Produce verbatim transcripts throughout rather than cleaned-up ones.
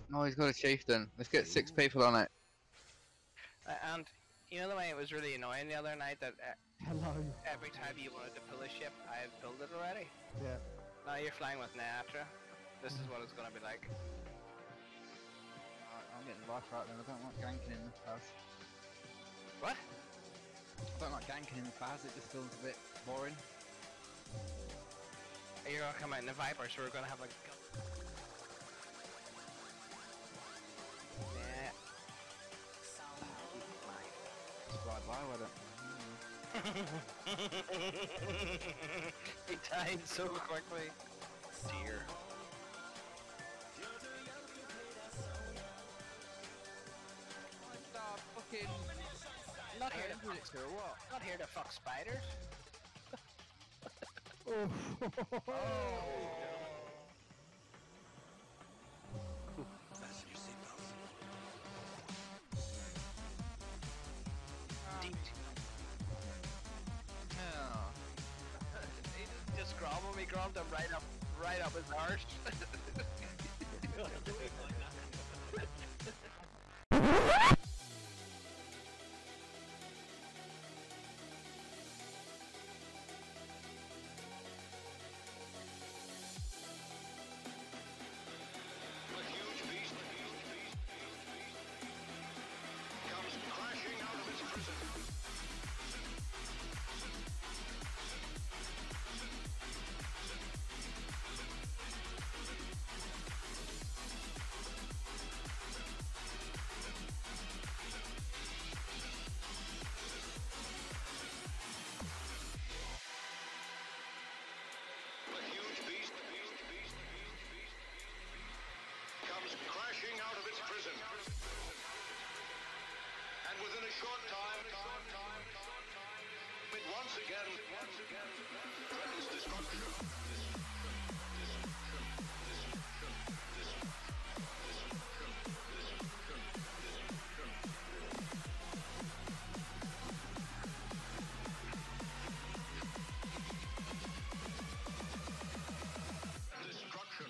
Oh, he's got a chieftain. Let's get six people on it. Uh, and you know the way it was really annoying the other night that uh, Hello. every time you wanted to pull a ship, I had built it already. Yeah. Now you're flying with Neatra. This is what it's gonna be like. I'm getting life right then. I don't like ganking in the faz. What? I don't like ganking in the faz. It just feels a bit boring. You're gonna come out in the Viper, so we're gonna have like. Yeah. Slide by with it. He died so quickly. Dear. Stop fucking. Not here to Angry fuck, or what? not here to fuck spiders. Oh. Oh. Fasten your seatbelts. Deep. Oh. He didn't just grab him, he grabbed him right up, right up his arse. Crashing out of its prison. And within a short time, time, time, time, it once again, once again, threatens destruction. Destruction.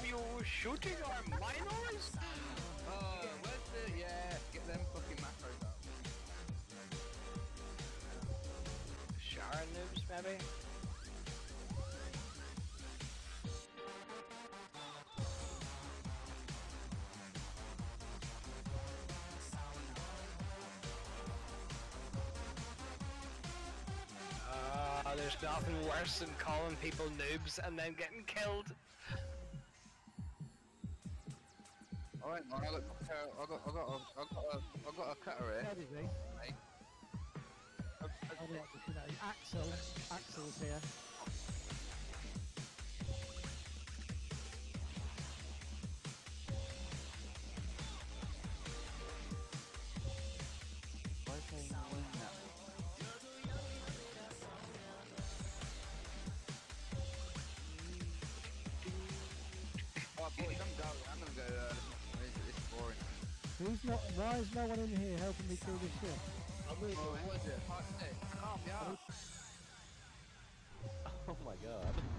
you shooting our minors? Oh, where's the... Yeah, get them fucking macros out. Shower noobs, maybe? Uh, there's nothing worse than calling people noobs and then getting killed. Alright, man, I got, I got, I got, a, I got, a, I got a cutter here. Where is he? Mate. I don't know, you know, Axel. Axel's here. Why is he not winning that? Oh, boys, I'm going. I'm gonna go. Uh, this, this is boring. Who's not? Why is no one in here helping me kill this ship? Oh, what is it? Part six. Calm down. Oh my god.